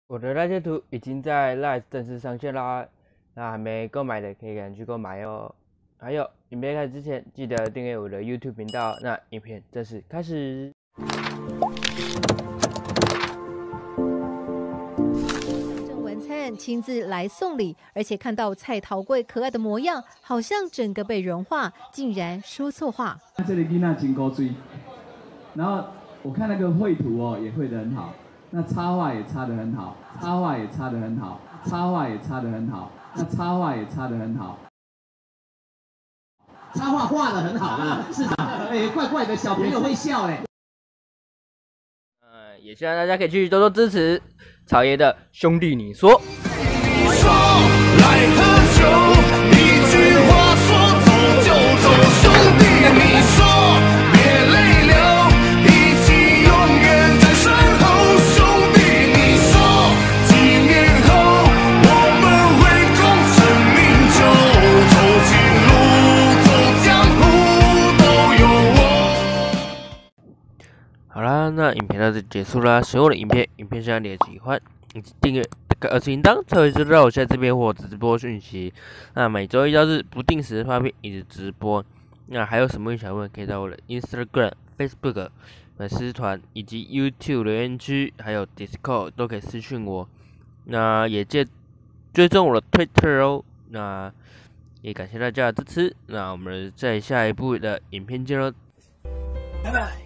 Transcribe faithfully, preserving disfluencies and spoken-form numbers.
我的那些图已经在 Live 正式上线啦，那还没购买的可以赶紧去购买哦。还有，影片开始之前记得订阅我的 YouTube 频道。那影片正式开始。 郑文灿亲自来送礼，而且看到蔡桃贵可爱的模样，好像整个被融化，竟然说错话。 这里囡仔真古锥，然后我看那个绘图哦，也绘得很好。 那插画也插得很好，插画也插得很好，插画也插得很好，那插画也插得很好， 插画画得很好啦，是的，哎，怪怪的，小朋友会笑嘞。 呃，也希望大家可以继续多多支持草爷的兄弟，你说。 你说来喝酒，一句话说走就走，兄弟，你说别泪流，一起永远在身后。 好啦，那影片到这里结束啦。喜欢我的影片，影片下你的喜欢以及订阅、这个耳铃铛，才会知道我下次片或直播讯息。那每周一到日不定时发片以及直播。那还有什么想问，可以在我的 Instagram、Facebook 粉丝团以及 YouTube 留言区，还有 Discord 都可以私讯我。那也记得追踪我的 Twitter 哦。那也感谢大家的支持。那我们在下一部的影片见喽，拜拜。